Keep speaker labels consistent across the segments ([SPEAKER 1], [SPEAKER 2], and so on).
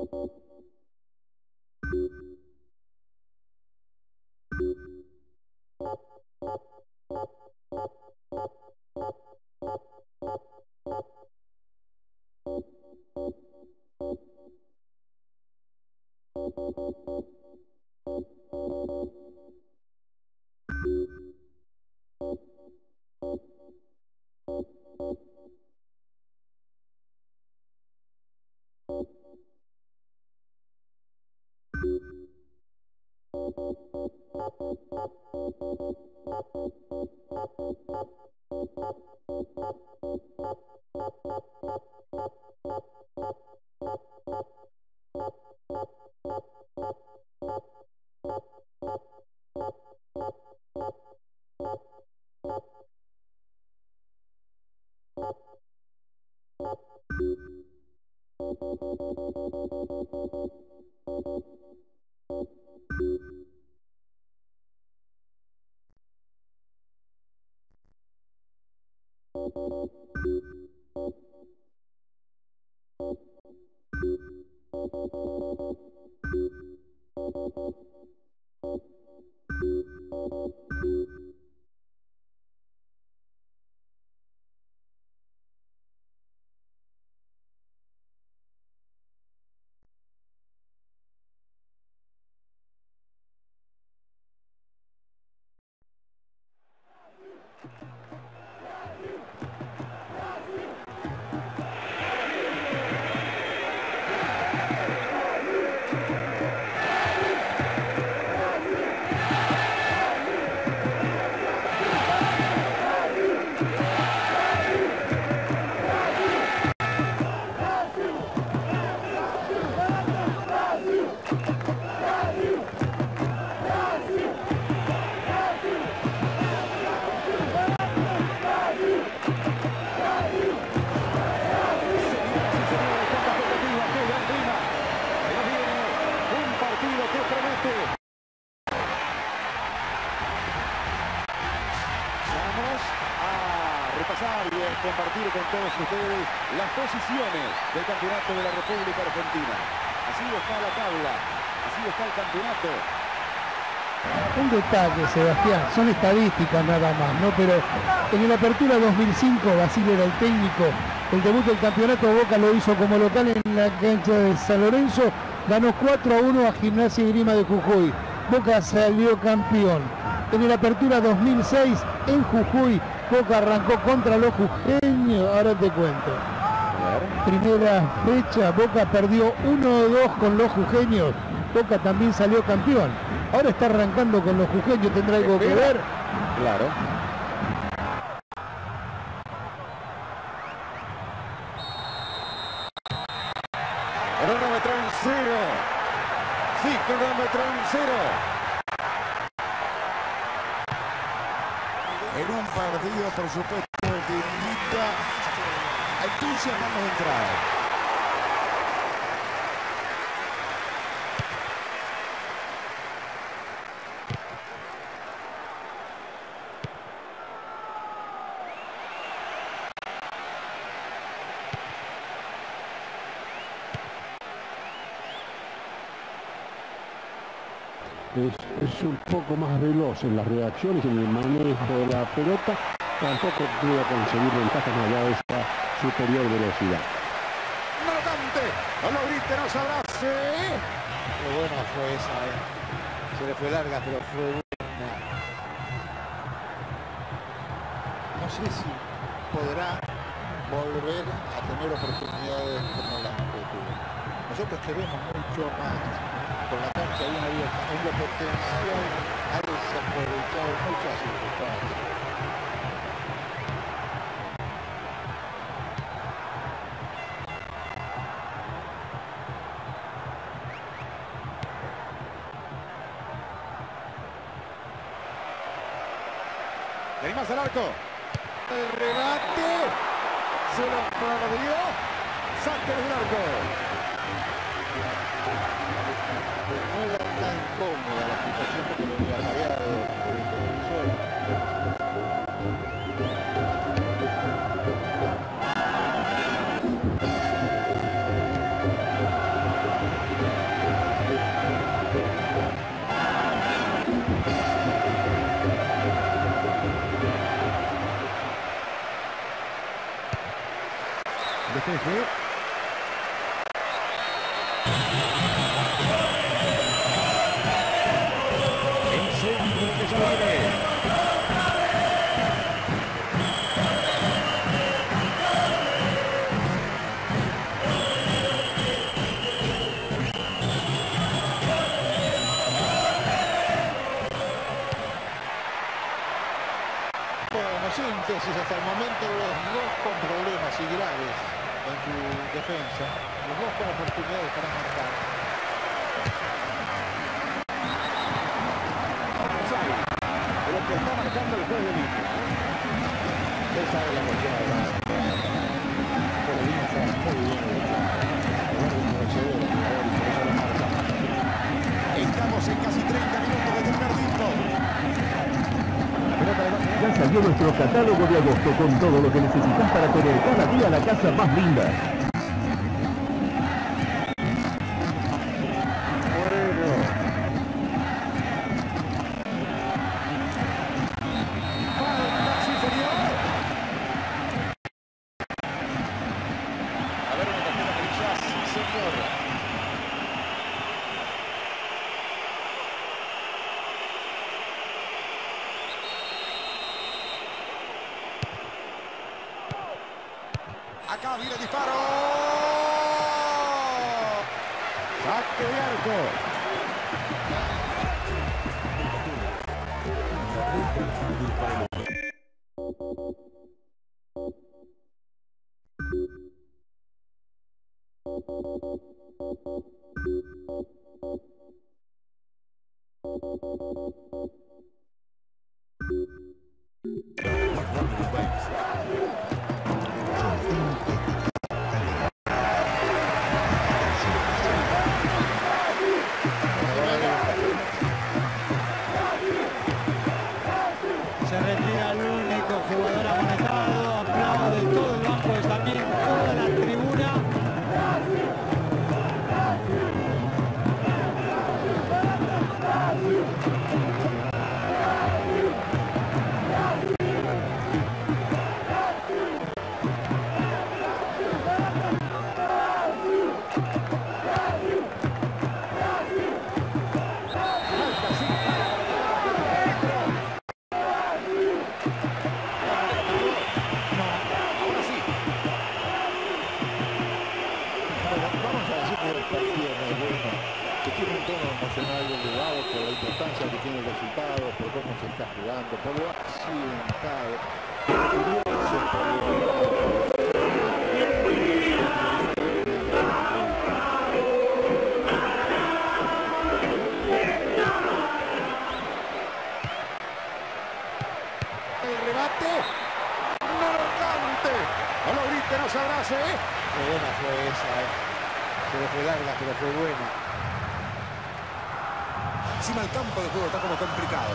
[SPEAKER 1] Compartir con todos ustedes las posiciones del campeonato de la República Argentina. Así está la tabla, así está el campeonato.
[SPEAKER 2] Un detalle, Sebastián, son estadísticas nada más, ¿no? Pero en el Apertura 2005, Basile era el técnico. El debut del campeonato Boca lo hizo como local en la cancha de San Lorenzo. Ganó 4-1 a Gimnasia y Esgrima de Jujuy. Boca salió campeón. En el Apertura 2006, en Jujuy, Boca arrancó contra los jujeños. Ahora te cuento. Primera fecha, Boca perdió 1-2 con los jujeños. Boca también salió campeón. Ahora está arrancando con los jujeños. ¿Tendrá algo que ver?
[SPEAKER 1] Claro. Cronómetro en cero. Sí, cronómetro en cero. En un partido, por supuesto, que invita a entusiasmarnos de entrada.
[SPEAKER 3] Es un poco más veloz en las reacciones, en el manejo de la pelota. Tampoco pudo conseguir ventajas más allá de esta superior velocidad.
[SPEAKER 1] ¡No lo cante! ¡No lo grite, no se abrace!
[SPEAKER 4] Qué buena fue esa, Se le fue larga, pero fue buena. No sé si podrá volver a tener oportunidades como las que tuvo. Nosotros queremos mucho más. Con la cancha bien abierta, en lo potencial ha desaprovechado muchas circunstancias.
[SPEAKER 1] ¿Te animas al arco? El remate. Se lo perdió. Saque del arco.
[SPEAKER 4] No era tan cómoda la situación porque lo había rayado por el televisor.
[SPEAKER 1] Jorge. El centro que ya viene.
[SPEAKER 4] Síntesis, hasta el momento los dos con problemas y graves en su defensa, los dos con oportunidades para marcar.
[SPEAKER 1] Pero que está marcando el juez de línea.
[SPEAKER 4] Esa es la jugada. Pero línea está muy bien.
[SPEAKER 1] Estamos en casi 30 minutos de tercer tiempo.
[SPEAKER 5] Ya salió nuestro catálogo de agosto con todo lo que necesitas para tener cada día la casa más linda.
[SPEAKER 1] A ver, una tarjeta amarilla, sí, señor. Acá viene el disparo. Saque de arco.
[SPEAKER 6] Se retira el único jugador amonestado, aplaude todo el banco, es también toda la tribuna.
[SPEAKER 4] Elevado por la importancia que tiene el resultado, por cómo se está jugando, por lo accidentado.
[SPEAKER 1] El rebate. No lo cante. No lo grite, no se abrace.
[SPEAKER 4] Qué buena fue esa, Se le fue larga, pero fue buena.
[SPEAKER 1] Encima el campo de juego está como complicado.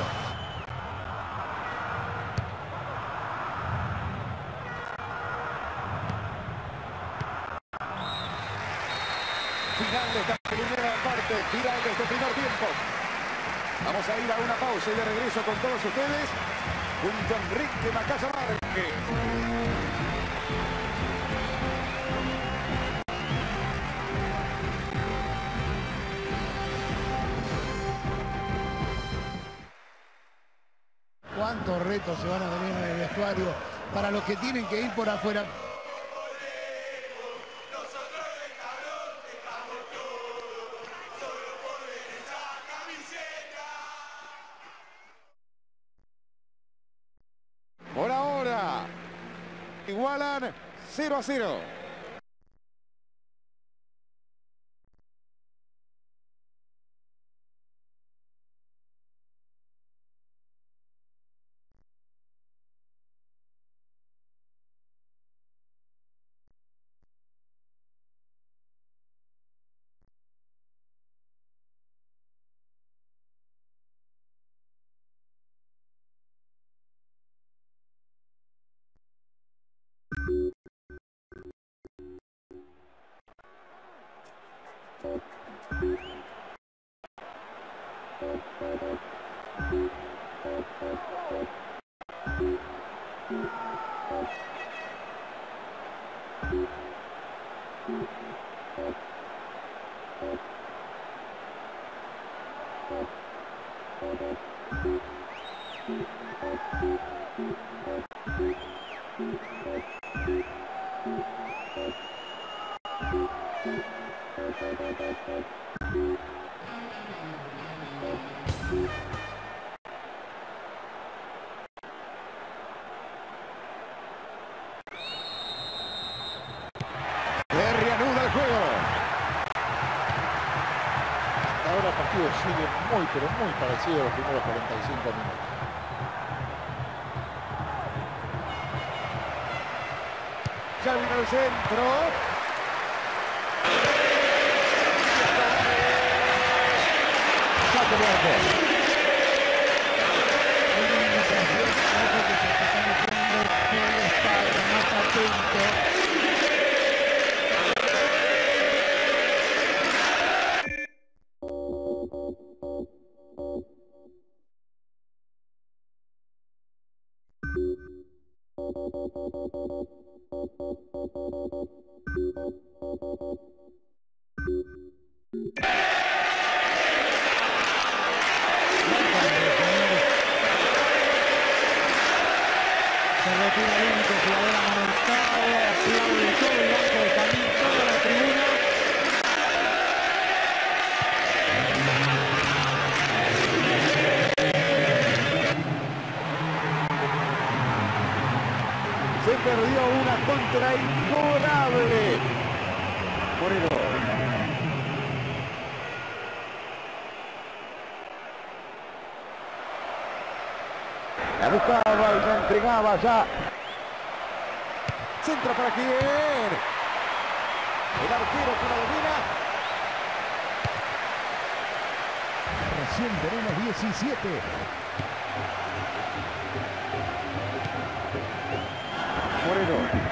[SPEAKER 1] Final de esta primera parte, final de este primer tiempo. Vamos a ir a una pausa y de regreso con todos ustedes junto a Enrique Macaya Márquez.
[SPEAKER 2] ¿Cuántos retos se van a venir en el vestuario para los que tienen que ir por afuera?
[SPEAKER 1] Por ahora, igualan 0-0. Se reanuda el juego.
[SPEAKER 4] Ahora el partido sigue muy, pero muy parecido a los primeros 45 minutos.
[SPEAKER 1] Ya vino el centro. Saque de arco.
[SPEAKER 6] Se retira el único jugador amonestado, aplaude todo el banco de Camín, toda la tribuna.
[SPEAKER 1] Se perdió una contra incobrable. Moreno. La buscaba y la entregaba ya. Centro para quién. El arquero que la domina.
[SPEAKER 5] Recién tenemos 17.
[SPEAKER 1] Moreno.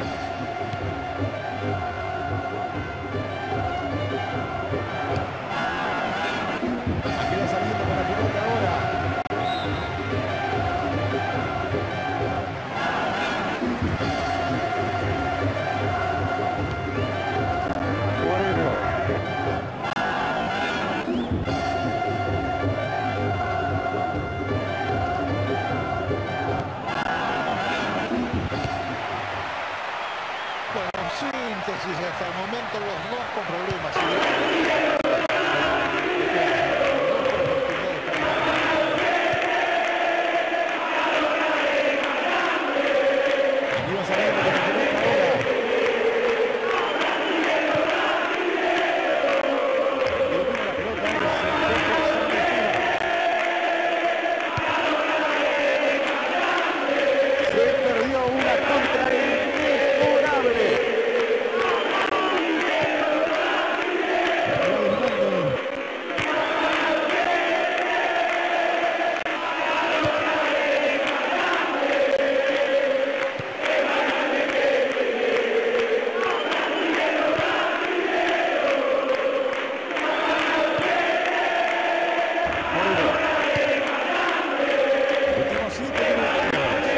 [SPEAKER 1] Aquí va saliendo con la pelota ahora.
[SPEAKER 4] Bueno, síntesis hasta el momento los dos con problemas.
[SPEAKER 1] Aquí va saliendo con la pelota ahora. Y domina la pelota ahora. Se perdió una contra inmejorable. Últimos 7 minutos.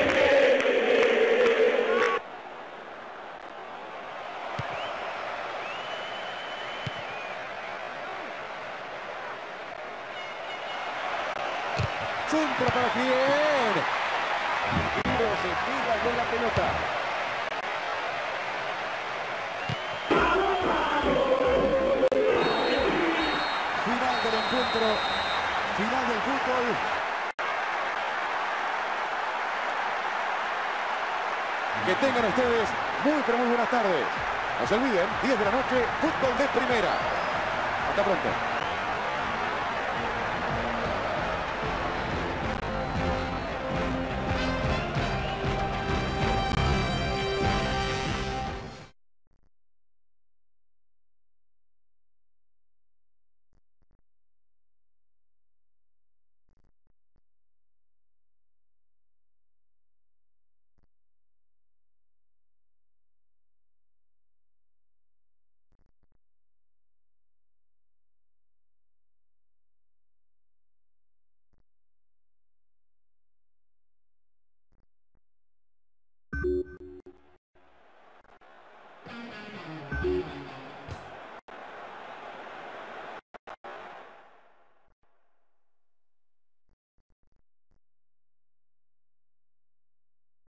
[SPEAKER 1] Centro para quién. Tiro se fija con la pelota. Final del encuentro. Final del fútbol. Que tengan ustedes muy pero muy buenas tardes. No se olviden, 10 de la noche, fútbol de primera. Hasta pronto.